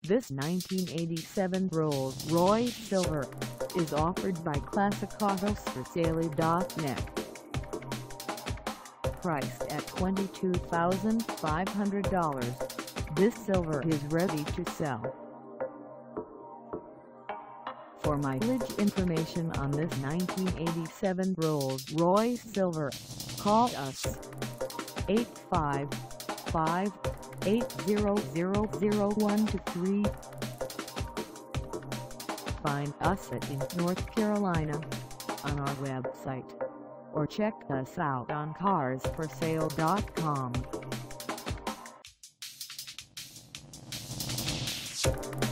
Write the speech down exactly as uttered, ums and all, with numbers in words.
This nineteen eighty-seven Rolls Royce Silver is offered by Classic Autos For Sale dot net. Priced at twenty-two thousand five hundred dollars, this Silver is ready to sell. For mileage information on this nineteen eighty-seven Rolls Royce Silver, call us eight five five, eight zero zero, zero one two three. Find us at in North Carolina on our website, or check us out on Cars For Sale dot com.